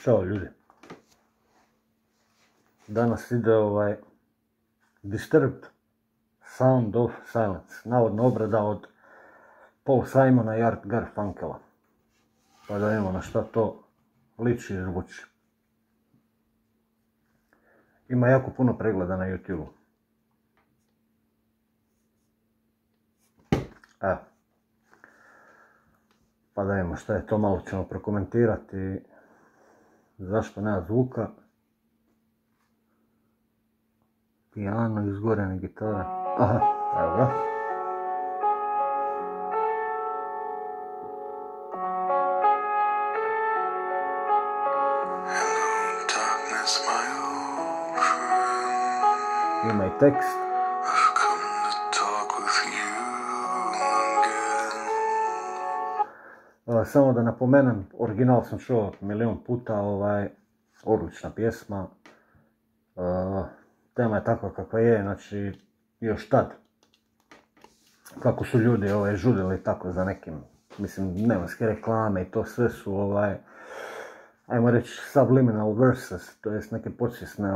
Ćao ljudi. Danas ide Disturbed Sound of Silence. Navodno obrada od Paul Simona i Art Garfunkela. Pa da vidimo na šta to liči i zvuči. Ima jako puno pregleda na YouTube-u. Evo. Pa da vidimo šta je to, malo ćemo prokomentirati. Zašto nema zvuka. Pijano, izgorene gitare. Aha, evo ga. Ima i tekst. Samo da napomenem, original sam čuo milion puta, odlična pjesma. Tema je takva kakva je, znači još tad. Kako su ljudi žudili tako za nekim, mislim, nemanske reklame i to sve su ajmo reći subliminal verses, to jest neke podsvjesne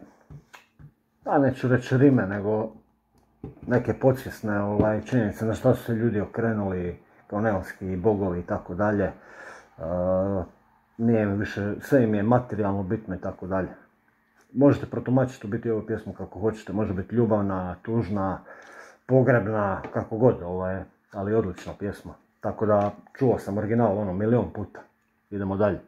neću reći rime, nego neke podsvjesne činjenice na što su se ljudi okrenuli kao neonski bogovi i tako dalje. Nije mi više, sve im je materijalno bitno i tako dalje. Možete protumačiti u biti ovu pjesmu kako hoćete, može biti ljubavna, tužna, pogrebna, kako god, ali odlična pjesma. Tako da čuo sam original milion puta. Idemo dalje.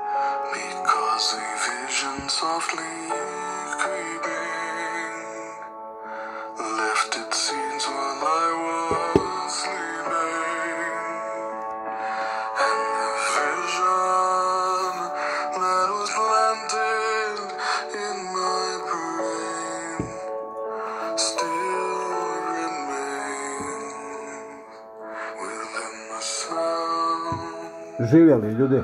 Živjeli ljudi.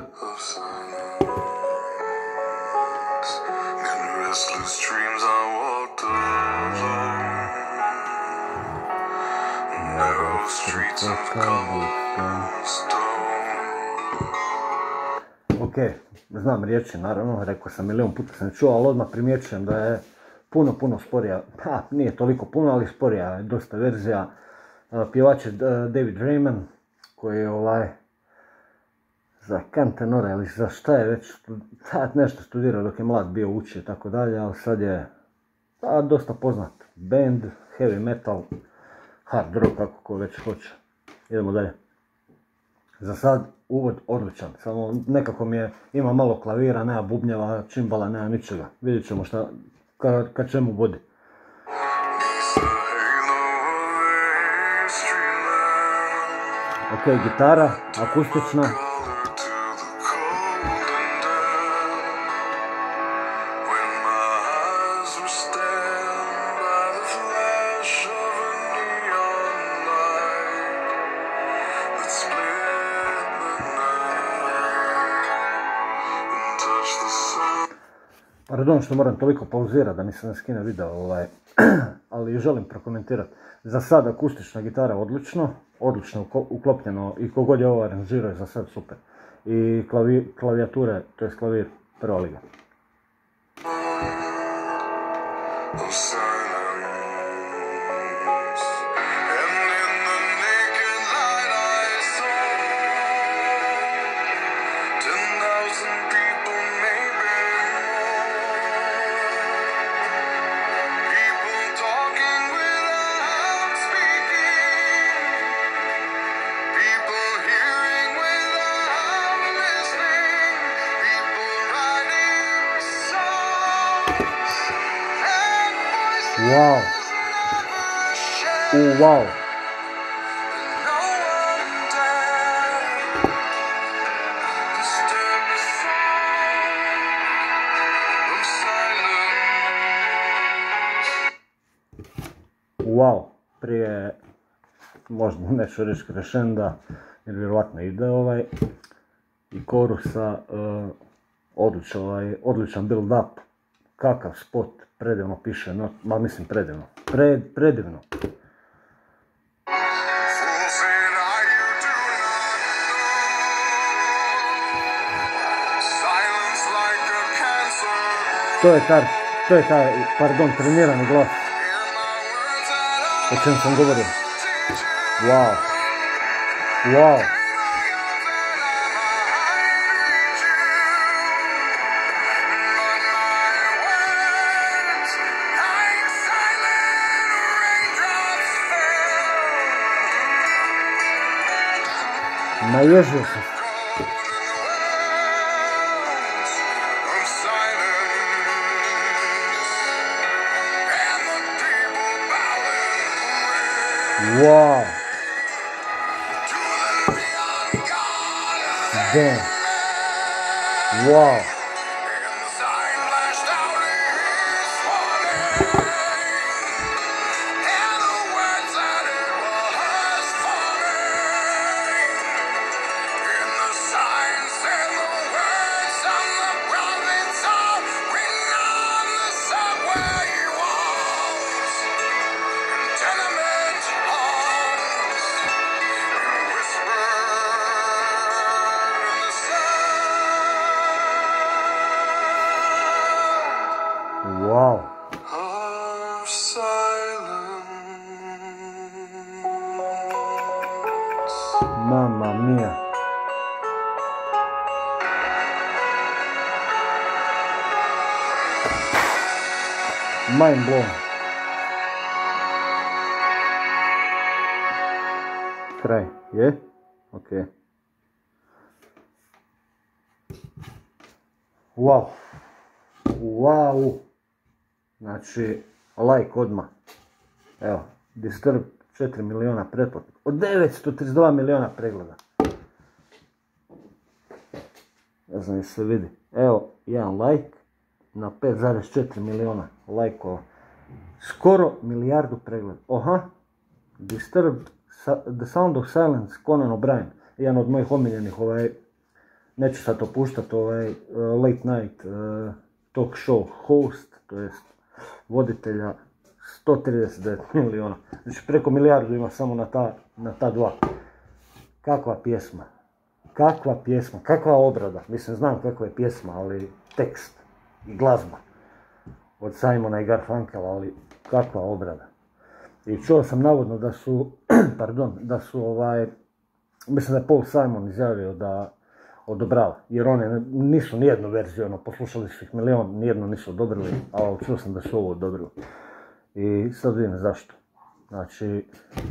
Ok, znam riječi naravno, rekao sam milion puta sam čuo, ali odmah primjećujem da je puno sporija, nije toliko puno, ali sporija je dosta verzija. Pjevač je David Raymond, koji je za kantenora ili za šta je već nešto studirao dok je mlad bio, učio i tako dalje, ali sad je dosta poznat band, heavy metal, hard rock, kako ko već hoće. Idemo dalje. Za sad uvod odličan, samo nekako ima malo klavira, nema bubnjeva, čimbala, nema ničega. Vidjet ćemo šta, ka čemu vodi. Ok, gitara, akustična. Pardon što moram toliko pauzirati da mi se ne skine video, ali želim prokomentirati. Za sad akustična gitara odlično uklopljeno i kogod je ovo aranžirao je za sad super. I klavijature, to je klavir, prva liga. Wow. Wow. Wow. Prije, možda neću reći crescenda, jer vjerovatno ide i korusa, odličan build up. Kakav spot, predivno piše, mislim predivno, predivno. Silence like To je taj, pardon, trenirani glas. O čem sam govorio. Wow. Wow. Naježio sam. Wow. Damn. Wow. Wow. Mamma mia. Mind blown. Kraj, je? Ok. Wow. Wow. Znači, like odmah. Evo, Disturbed 4 miliona pretplatnika. Od 932 miliona pregleda. Ne znam je se vidi. Evo, jedan like na 5,4 miliona lajkova. Skoro milijardu pregleda. Oha. Disturbed, The Sound of Silence, Conan O'Brien. Jedan od mojih omiljenih, neću sad opuštati, late night talk show host, to jest voditelja, 139 miliona. Znači preko milijardu ima samo na ta dva. Kakva pjesma. Kakva pjesma, kakva obrada. Mislim, znam kakva je pjesma, ali tekst i glazba. Od Simona i Garfunkela, ali kakva obrada. I čuo sam navodno da su, mislim da je Paul Simon izjavio da odobrava, jer one nisu nijednu verziju, poslušali su ih milion, nijednu nisu odobrili, ali čuo sam da su ovo odobrili. I sad vidim zašto. Znači,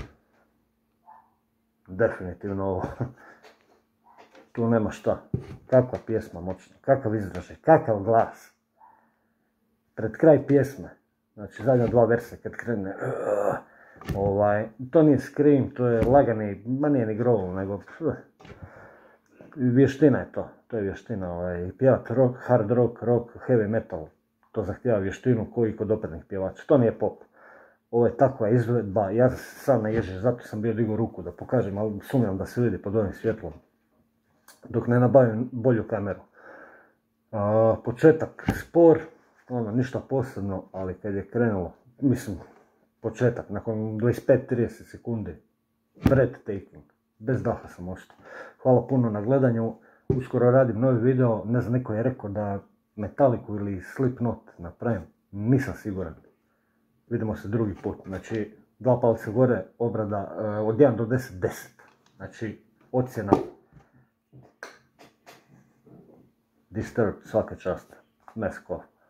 definitivno ovo. Tu nema šta. Kakva pjesma moćna, kakav izražaj, kakav glas. Pred kraj pjesme, znači zadnja dva verse kad krene, to nije scream, to je lagani, ma nije ni growl, nego vještina je to je vještina, pjevat rock, hard rock, heavy metal, to zahtijeva vještinu koji kod opernih pjevača, to nije pop. Ovo je takva izvedba, ja sam naježim, zato sam bio digao ruku da pokažem, ali sumnjam da se vidi pod ovim svjetlom, dok ne nabavim bolju kameru. Početak spor, ništa posebno, ali kad je krenulo, mislim, početak, nakon 25-30 sekundi, breathtaking, bez daha sam ostao. Hvala puno na gledanju, uskoro radim novi video, ne znam, neko je rekao da Metallicu ili Slipknot napravim, nisam siguran. Vidimo se drugi put, znači 2 palca gore, obrada od 1 do 10, 10. Znači, ocjena Disturbed, svaka čast, mess off.